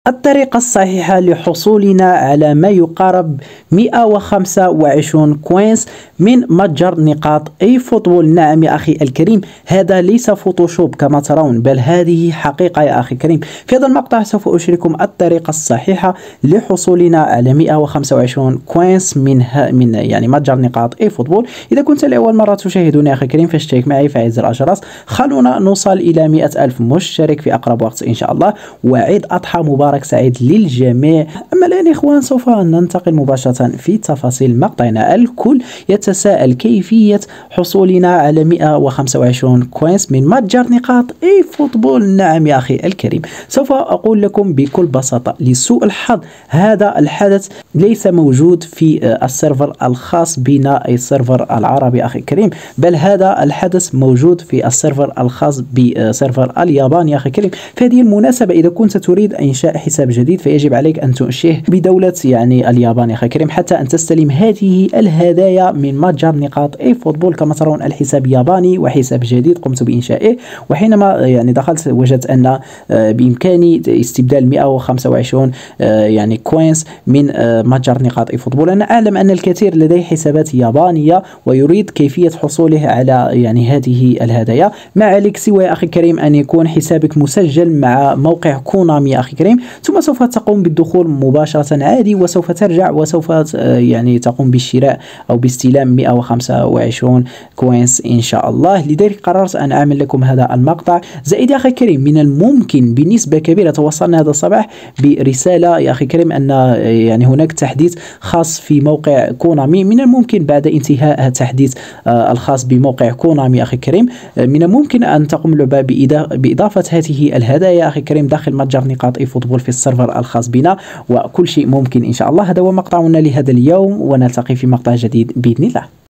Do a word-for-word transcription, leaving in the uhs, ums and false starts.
الطريقة الصحيحة لحصولنا على ما يقارب مئة وخمسة وعشرين كوينز من متجر نقاط اي فوتبول. نعم يا أخي الكريم، هذا ليس فوتوشوب كما ترون، بل هذه حقيقة يا أخي الكريم. في هذا المقطع سوف أشارككم الطريقة الصحيحة لحصولنا على مئة وخمسة وعشرين كوينز من من يعني متجر نقاط اي فوتبول. إذا كنت لأول مرة تشاهدني يا أخي الكريم فاشترك معي، فعل زر الجرس، خلونا نوصل إلى مئة ألف مشترك في أقرب وقت إن شاء الله، وعيد أضحى مبارك سعيد للجميع. أما الآن يا إخوان سوف ننتقل مباشرة في تفاصيل مقطعنا. الكل يتساءل كيفية حصولنا على مئة وخمسة وعشرين كوينز من متجر نقاط اي فوتبول. نعم يا أخي الكريم، سوف أقول لكم بكل بساطة. لسوء الحظ هذا الحدث ليس موجود في السيرفر الخاص بنا، أي السيرفر العربي أخي الكريم، بل هذا الحدث موجود في السيرفر الخاص بسيرفر اليابان يا أخي الكريم. في هذه المناسبة إذا كنت تريد إنشاء حساب جديد فيجب عليك أن تنشئه بدولة يعني اليابان يا أخي الكريم، حتى أن تستلم هذه الهدايا من متجر نقاط اي فوتبول. كما ترون الحساب ياباني وحساب جديد قمت بإنشائه، وحينما يعني دخلت وجدت أن بإمكاني استبدال مئة وخمسة وعشرين يعني كوينز من متجر نقاط اي فوتبول. أنا أعلم أن الكثير لديه حسابات يابانية ويريد كيفية حصوله على يعني هذه الهدايا. ما عليك سوى يا أخي الكريم أن يكون حسابك مسجل مع موقع كونامي يا أخي الكريم، ثم سوف تقوم بالدخول مباشرة عادي، وسوف ترجع وسوف يعني تقوم بالشراء أو باستلام مئة وخمسة وعشرين كوينز إن شاء الله. لذلك قررت أن أعمل لكم هذا المقطع. زائد يا أخي الكريم، من الممكن بنسبة كبيرة توصلنا هذا الصباح برسالة يا أخي الكريم أن يعني هناك تحديث خاص في موقع كونامي. من الممكن بعد انتهاء التحديث الخاص بموقع كونامي أخي الكريم، من الممكن أن تقوم اللعبة بإضافة هذه الهدايا أخي الكريم داخل متجر نقاط اي فوتبول في السيرفر الخاص بنا، وكل شيء ممكن إن شاء الله. هذا هو مقطعنا لهذا اليوم، ونلتقي في مقطع جديد بإذن الله.